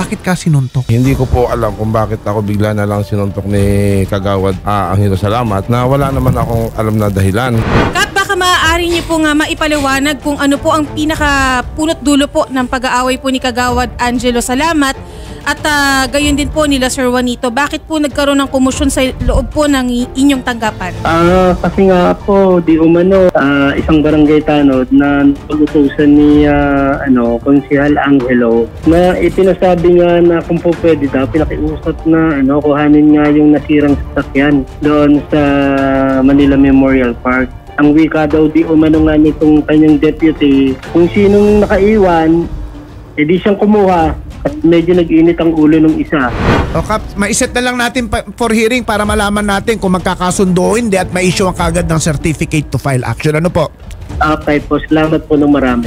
Bakit ka sinuntok? Hindi ko po alam kung bakit ako bigla na lang sinuntok ni Kagawad Angelo Salamat na wala naman akong alam na dahilan. Kap, baka maaari niyo po nga maipaliwanag kung ano po ang pinaka punot dulo po ng pag-aaway po ni Kagawad Angelo Salamat at gayon din po nila Sir Juanito. Bakit po nagkaroon ng komosyon sa loob po ng inyong tanggapan? Kasi nga po, di umano, isang barangay tanod na pag-utusan ni Konsehal Angelo na ipinasabi nga na kung po pwede daw, pinakiusap na kuhanin nga yung nasirang sasakyan doon sa Manila Memorial Park. Ang wika daw di umano nga nitong kanyang deputy, kung sinong nakaiwan, edi siyang kumuha. At medyo nag-init ang ulo ng isa. O Kap, maiset na lang natin for hearing para malaman natin kung magkakasundo o hindi at ma-issue ang kagad ng certificate to file action. Ano po? Okay po, salamat po ng marami.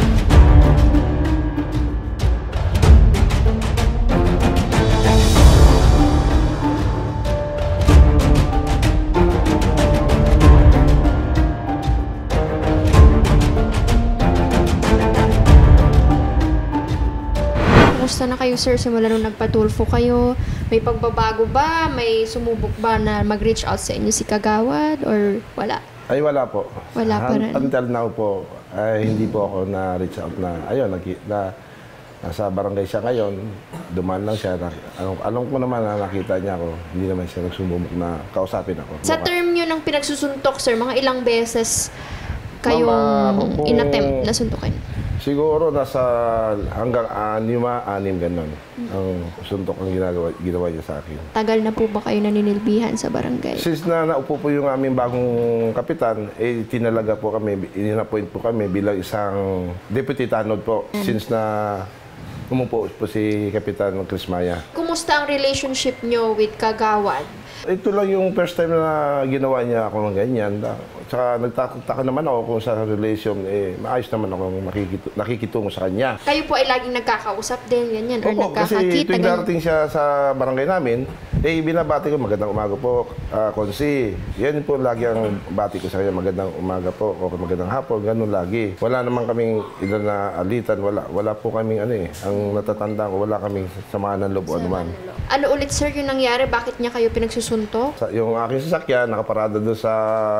Kumusta na kayo, sir, simula nung nagpatulfo kayo? May pagbabago ba? May sumubok ba na mag-reach out sa inyo si Kagawad or wala? Ay wala po. Wala pa rin. Until now po, ay hindi po ako na-reach out na, ayun, nasa barangay siya ngayon, dumaan lang siya. Alam ko naman na nakita niya ako, hindi naman siya nagsumubok na kausapin ako. Sa term nyo ng pinagsusuntok, sir, mga ilang beses kayong inattempt na suntukin? Siguro nasa hanggang 6 ganun ang suntok ang ginawa niya sa akin. Tagal na po ba kayo naninilbihan sa barangay? Since na naupo po yung aming bagong kapitan, tinalaga po kami, in-appoint po kami bilang isang deputy tanod po. Since na umupo po si Kapitan Crismaya. Kumusta ang relationship nyo with Kagawad? Ito lang yung first time na ginawa niya ako ng ganyan. Tsaka nagtataka naman ako kung sa relation, maayos naman ako nakikitungo sa kanya. Kayo po ay laging nagkakausap din, ganyan, or Opo, kasi nagkakakita? tuwing darating siya sa barangay namin, binabati ko, magandang umaga po, Konsi. Yan po lagi ang bati ko sa kanya, magandang umaga po, o magandang hapon, ganun lagi. Wala naman kaming ilan na alitan, wala po kaming ang natatanda ko, wala kaming samaan ng loob o anuman. Ano ulit, sir, yung nangyari? Bakit niya kayo pinagsusuntok? Yung aking sasakyan, nakaparada doon sa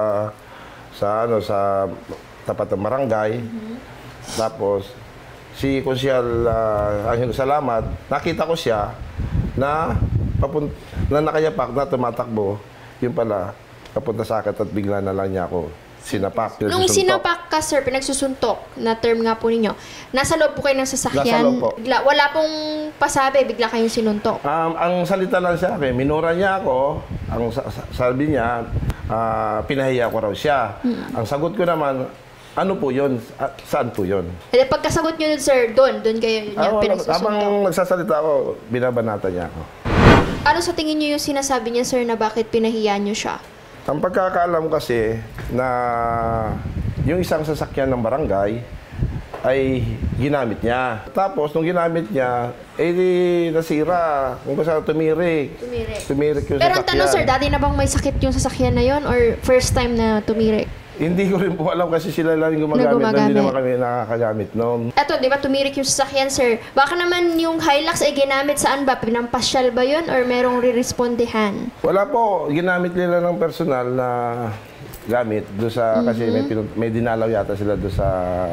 tapat ng barangay. Tapos, si Konsehal Angelo Salamat, nakita ko siya na nakayapak na tumatakbo. Yung pala, papunta sa akin at bigla na lang niya ako sinapak. Nung sinapak ka, sir, pinagsusuntok, na term nga po ninyo, nasa loob po kayo ng sasakyan? Nasa loob po. Wala pong pasabi, bigla kayong sinuntok? Ang salita lang siya akin, minura niya ako, ang sabi niya, pinahiya ko raw siya. Ang sagot ko naman, ano po yun? Saan po yun? Pagkasagot niyo dun, sir, doon kayo niya pinagsusuntok? Habang nagsasalita ako, binabanata niya ako. Ano sa tingin niyo yung sinasabi niya, sir, na bakit pinahiya niyo siya? Ang pagkakaalam kasi na yung isang sasakyan ng barangay ay ginamit niya. Tapos, nung ginamit niya, nasira. Kung saan tumirik. Tumirik yung Pero ang sasakyan. tanong, sir, dati na bang may sakit yung sasakyan na yon or first time na tumirik? Hindi ko rin po alam kasi sila lang yung gumagamit. Hindi naman kami nakakagamit noon. Eto, di ba tumirik yung sasakyan, sir? Baka naman yung Hilux ay ginamit saan ba? Pinampasyal ba yun or merong re-respondehan? Wala po. Ginamit nila ng personal na gamit doon sa, kasi may dinalaw yata sila doon sa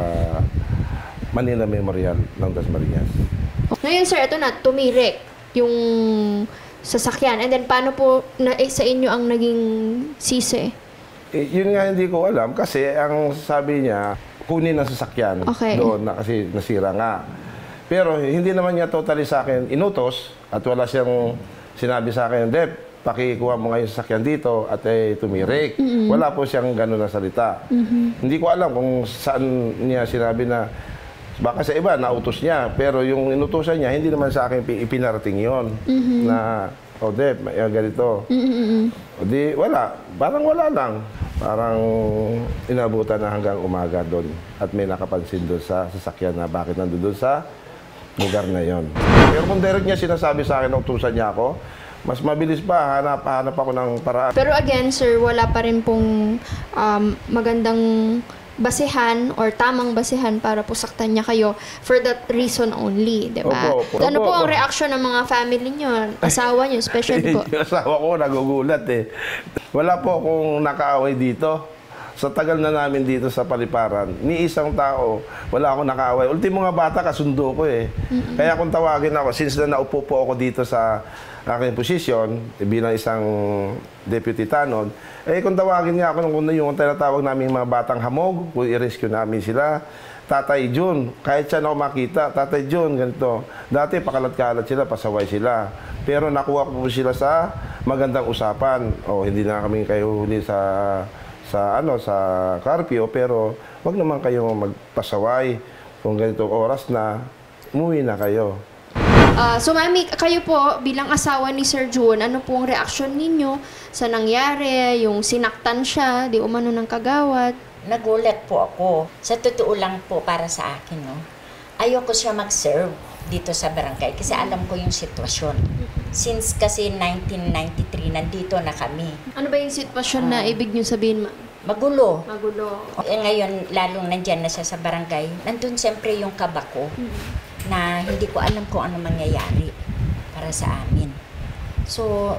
Manila Memorial ng Dasmariñas. Ngayon, sir, ito na, tumirik yung sasakyan. And then, paano po sa inyo ang naging sisi? Yun nga hindi ko alam kasi ang sabi niya, kunin ang sasakyan doon kasi nasira nga. Pero hindi naman niya totally sa akin inutos at wala siyang sinabi sa akin, Dep, pakikuha mo ngayon sasakyan dito at tumirik. Wala po siyang gano'n na salita. Hindi ko alam kung saan niya sinabi na, baka sa iba, nautos niya. Pero yung inutosan niya, hindi naman sa akin ipinarating yon na, Dep, ganito. O di, wala. Parang wala lang. Parang inabutan na hanggang umaga doon. At may nakapansin doon sa sasakyan na bakit nandun doon sa lugar na yon. Pero kung direct niya sinasabi sa akin, utusan niya ako, mas mabilis pa, hanap ako ng paraan. Pero again, sir, wala pa rin pong magandang basehan or tamang basehan para po saktan niya kayo for that reason only, di ba? Opo. Ano po ang reaction ng mga family niyo, asawa niyo, especially po? Yung asawa ko nagugulat eh. Wala po akong nakaaway dito. Sa tagal na namin dito sa Paliparan, ni isang tao, wala akong nakaaway. Ultimo nga bata, kasundo ko eh. Kaya kung tawagin ako, since na naupo po ako dito sa aking posisyon, bilang isang deputy tanod, kung tawagin nga ako kung yung tinatawag namin mga batang hamog, kung i-rescue namin sila, Tatay Jun, kahit saan ako makita, Tatay Jun, ganito. Dati pakalat-kalat sila, pasaway sila. Pero nakuha ko po sila sa magandang usapan. Hindi na kami kayo huli sa curfew, pero wag naman kayo magpasaway. Kung ganitong oras na, umuwi na kayo. So, Mami, kayo po, bilang asawa ni Sir Jun, ano po ang reaksyon ninyo sa nangyari, yung sinaktan siya, di umano ng kagawad? Nagulat po ako. Sa totoo lang po para sa akin, no? Ayoko siya mag-serve dito sa barangay kasi alam ko yung sitwasyon. Since kasi 1993, nandito na kami. Ano ba yung sitwasyon na ibig niyo sabihin, Ma'am? Magulo. Magulo. Ngayon, lalong nandyan na siya sa barangay, nandun siyempre yung kaba ko na hindi ko alam kung ano mangyayari para sa amin. So,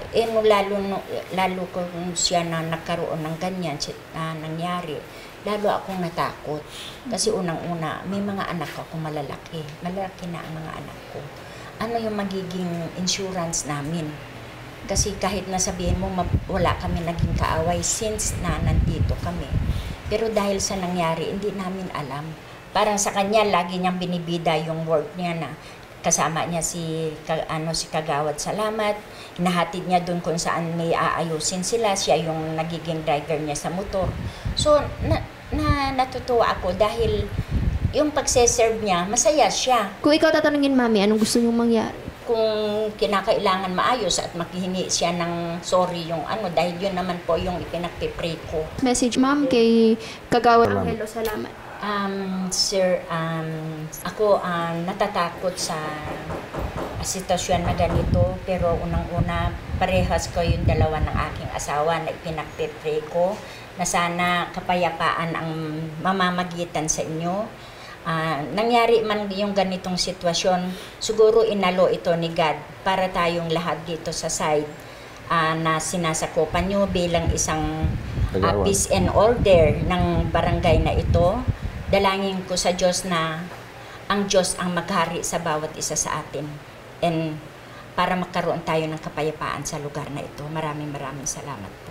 lalo kung siya na nagkaroon ng ganyan nangyari, lalo akong natakot. Kasi unang-una, may mga anak ako malalaki. Malalaki na ang mga anak ko. Ano yung magiging insurance namin? Kasi kahit nasabihin mo, wala kami naging kaaway since na nandito kami. Pero dahil sa nangyari, hindi namin alam. Parang sa kanya, lagi niyang binibida yung work niya na kasama niya si Kagawad Salamat. Hinahatid niya doon kung saan may aayusin sila. Siya yung nagiging driver niya sa motor. So, natutuwa ako dahil yung pagse-serve niya, masaya siya. Kung ikaw tatanungin, Mami, anong gusto niyong mangyari? Kung kinakailangan maayos at makihingi siya ng sorry yung dahil yun naman po yung ipinagpipray ko. Message, Ma'am, kay Kagawad Angelo Salamat. Sir, ako natatakot sa sitwasyon na ganito, pero unang-una parehas ko yung dalawa ng aking asawa na ipinagpipray ko na sana kapayapaan ang mamamagitan sa inyo. Nangyari man yung ganitong sitwasyon, siguro inalo ito ni God para tayong lahat dito sa side na sinasakupan nyo bilang isang peace and order ng barangay na ito. Dalangin ko sa Diyos na ang Diyos ang maghari sa bawat isa sa atin. And para magkaroon tayo ng kapayapaan sa lugar na ito. Maraming salamat po.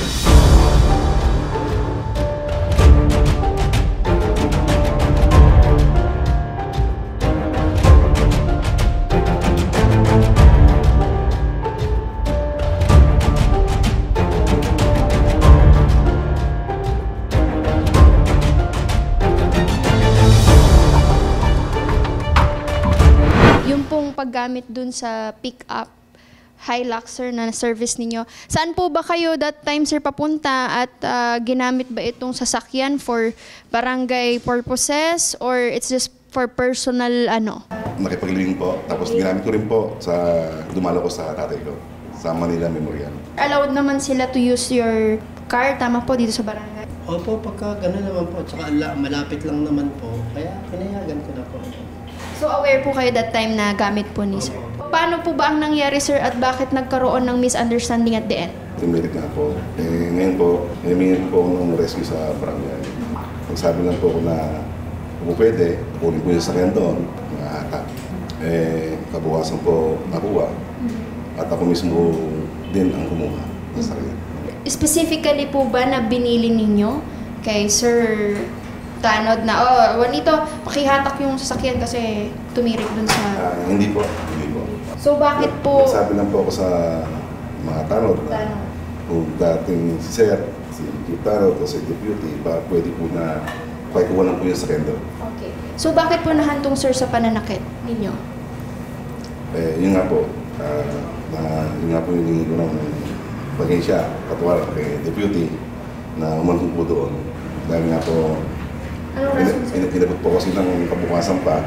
Paggamit dun sa pick-up Hiluxer na service ninyo. Saan po ba kayo that time, sir, papunta at ginamit ba itong sasakyan for barangay purposes or it's just for personal Nakipaglibing po. Tapos ginamit ko rin po dumalo ko sa tatay ko sa Manila Memorial. Allowed naman sila to use your car, tama po, dito sa barangay? Opo, pagka gano'n naman po, tsaka malapit lang naman po, kaya pinayagan ko na po. So aware po kayo that time na gamit po ni sir? Paano po ba ang nangyari, sir, at bakit nagkaroon ng misunderstanding at the end? Tumilit na po. Ngayon po, humingi po ako ng rescue sa barangay. Nagsabi lang po ako na kung pwede, kunin ko yung sakyan doon, mga ata. Kabukasan po nakuha. At ako mismo din ang kumuha ng sakyan. Specifically po ba na binili ninyo kay Sir Tanod na, Juanito, pakihatak yung sasakyan kasi tumirik dun sa... Hindi po. So bakit po... Sabi lang po ako sa mga Tanod na kung dating si Sir, si Tanod o si Deputy, pwede po na pakikuha lang po yung sasakyan doon. Okay. So bakit po nahantong, sir, sa pananakit ninyo? Yun nga po. Yun nga po yung hiningi ko ng pag-insya, katuwara kay Deputy na umantong po doon. Dahil nga po, inabot po kasi ng kabukasan pa,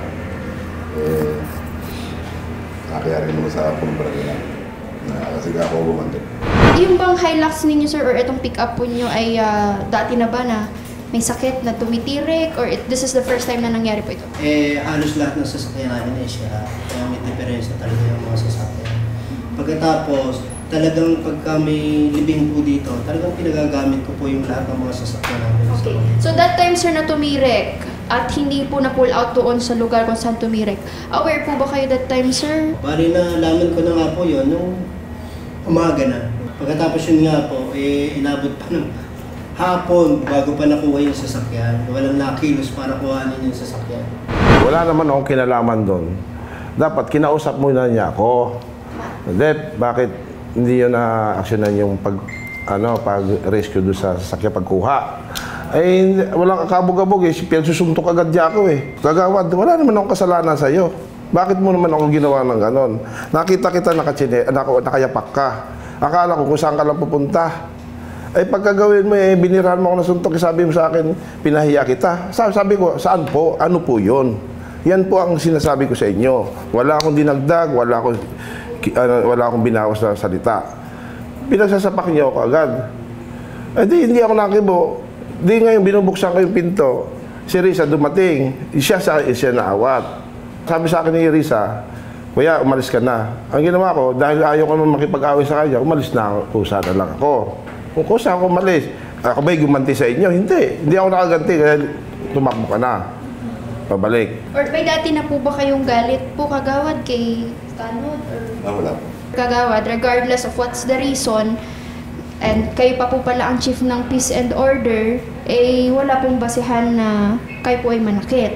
nakakayari naman sa punong barangay na kasi ako bumantay. Yung bang Hilux ninyo, sir, or itong pick-up po nyo ay dati na ba na may sakit na tumitirik or this is the first time na nangyari po ito? Halos lahat ng sasakyan namin ay sira. Kaya may diferensya talaga yung mga sasakyan. Pagkatapos, talagang pagka may libing po dito, talagang pinagagamit ko po yung lahat ng mga sasakyan namin. Okay. So that time, sir, na tumirek at hindi po na-pull out doon sa lugar kung saan tumirek, aware po ba kayo that time, sir? Bali na laman ko na nga po yun nung umaga na. Pagkatapos yun nga po, inabot pa ng hapon bago pa nakuha yung sasakyan. Walang nakilos para kuhanin yung sasakyan. Wala naman akong kinalaman doon. Dapat kinausap muna niya ako. Dep, bakit hindi yun na-actionan yung pag-rescue doon sa sasakyan pagkuha? Walang kakabog-abog pinagsusuntok agad niya ako Kagawad, wala naman akong kasalanan sa'yo. Bakit mo naman ako ginawa ng ganon? Nakita kita nakayapak ka. Akala ko kung saan ka lang pupunta. Pagkagawin mo binirahan mo ako ng suntok, sabi mo sa akin, pinahiya kita. Sabi ko, saan po? Ano po yun? Yan po ang sinasabi ko sa inyo. Wala akong dinagdag, wala akong binawas na salita. Pinagsasapak niyo ako agad. Hindi ako nakibo. Di ngayon binubuksan ko yung pinto. Si Risa dumating. Siya naawat. Sabi sa akin ni Risa, kuya, umalis ka na. Ang ginawa ko, dahil ayaw ko naman makipag-away sa kanya, umalis na ako. Kusa na lang ako. Kung kusa ako umalis, ako ba'y gumanti sa inyo? Hindi ako nakaganti kaya tumakbo ka na. Pabalik. Or may dati na po ba kayong galit po, Kagawad, kay Tanod? Wala po. Kagawad, regardless of what's the reason, and kayo pa po pala ang chief ng peace and order, wala pong basihan na kayo po ay manakit.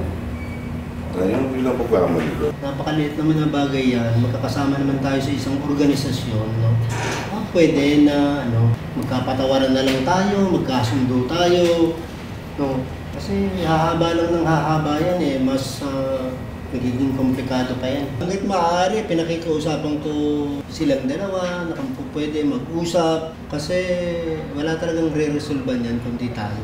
Yung ilang pagkakamali ko. Napakaliit naman na bagay yan. Magkakasama naman tayo sa isang organisasyon. No? Pwede na magkapatawaran na lang tayo, magkasundo tayo. No? Kasi hahaba lang ng hahaba yan Mas nagiging komplikado pa yan. Hanggat maaari, pinakikiusapan ko silang dalawa na kung pwede mag-usap. Kasi wala talagang re-resolve yan kundi tayo.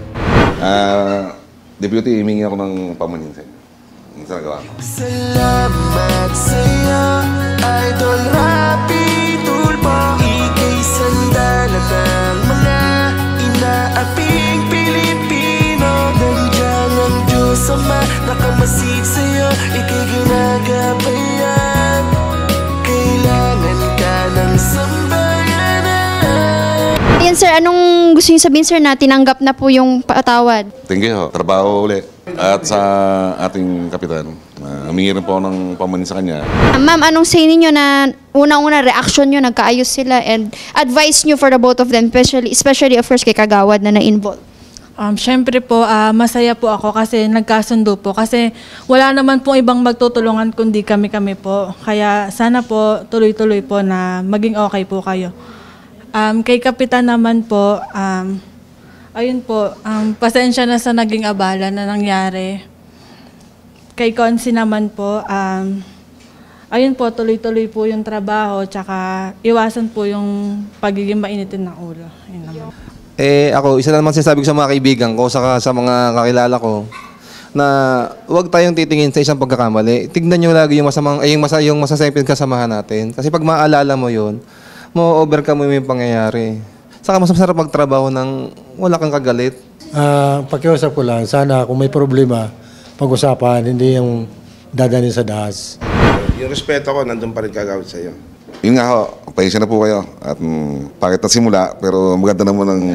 Deputy, himingi ako ng pamunin sa'yo. Ang saragawa ko. Salamat sa'yo, Idol Rapi Tulpo. Ika'y sandalat ng mga inaaping Pilipino. Nandiyan ang Diyos Ama, nakamasid sa'yo, ika'y ginagabayan. Kailangan ka ng sambayanan. Ayan, sir, anong gusto niyo sabihin, sir, na tinanggap na po yung patawad? Thank you. Trabaho ulit. At sa ating kapitan, humingi rin po ng pamunin sa kanya. Ma'am, anong say ninyo na unang-una reaction nyo, nagkaayos sila, and advice nyo for the both of them, especially of course kay Kagawad na na-involve? Siyempre po, masaya po ako kasi nagkasundo po. Kasi wala naman pong ibang magtutulungan kundi kami po. Kaya sana po tuloy-tuloy po na maging okay po kayo. Kay Kapitan naman po, ayun po, pasensya na sa naging abala na nangyari. Kay Consi naman po, ayun po, tuloy-tuloy po yung trabaho, tsaka iwasan po yung pagiging mainitin ng ulo. Ayun naman. Ako, isa na naman sinasabi ko sa mga kaibigan ko, saka sa mga kakilala ko, na huwag tayong titingin sa isang pagkakamali. Tignan nyo lagi yung masasayang kasamahan natin. Kasi pag maaalala mo yun, ma-overcome mo yung pangyayari. Saka mas masarap magtrabaho ng wala kang kagalit. Pakiusap ko lang, sana kung may problema, pag-usapan, hindi yung dadanin sa dahas. Yung respeto ko, nandun pa rin Kagawad sa'yo. Yun nga ho, pasensya na po kayo. At pangit na simula, pero maganda naman ang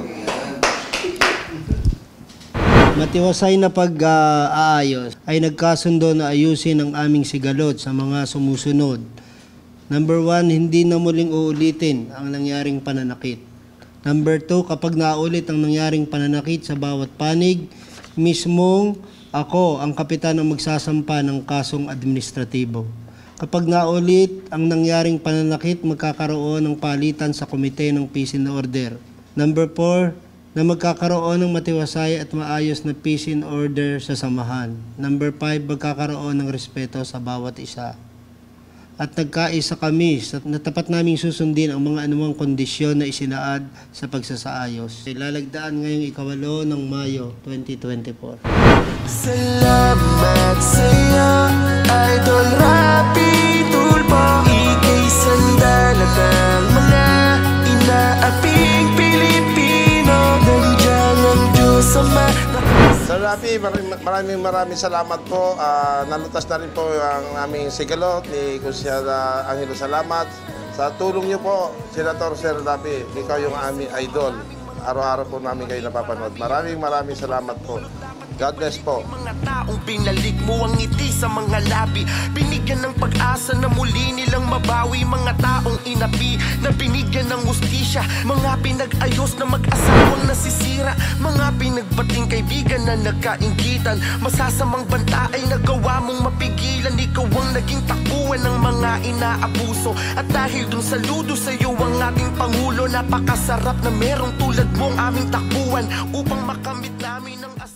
Matiwasay na pag-aayos ay nagkasundo na ayusin ang aming sigalot sa mga sumusunod. Number 1, hindi na muling uulitin ang nangyaring pananakit. Number 2, kapag naulit ang nangyaring pananakit sa bawat panig, mismong ako ang kapitan ang magsasampa ng kasong administratibo. Kapag naulit ang nangyaring pananakit, magkakaroon ng palitan sa komite ng peace and order. Number 4, na magkakaroon ng matiwasay at maayos na peace and order sa samahan. Number 5, magkakaroon ng respeto sa bawat isa. At nagkaisa kami na tapat naming susundin ang mga anumang kondisyon na isinaad sa pagsasaayos. Ilalagdaan ngayong 8 ng Mayo 2024. Salamat sa'yo, Idol Rapi Tulpo. Ika'y sandalat ng mga inaaping Pilipino. Nandiyan ang Diyos Ama. Rafi, maraming salamat po. Nalutas na rin po ang aming sigalot ni Kunsihal Angelo. Salamat sa tulong niyo po, Senator Sir Rafi. Ikaw yung aming idol. Araw-araw po namin kayo napapanood. Maraming salamat po. God bless po. Mga taong binalik mo ang ngiti sa mga labi, binigyan ng pag-asa na muli nilang mabawi. Mga taong inapi na binigyan ng hustisya, mga pinag-ayos na mag-asawang nasisira, mga pinagbating kaibigan na nagkainggitan. Masasamang banta ay nagawa mong mapigilan. Ikaw ang naging takbuhan ng mga inaabuso. At dahil dun saludo sa iyo ang ating Pangulo, napakasarap na merong tulad mong aming takbuhan upang makamit namin ang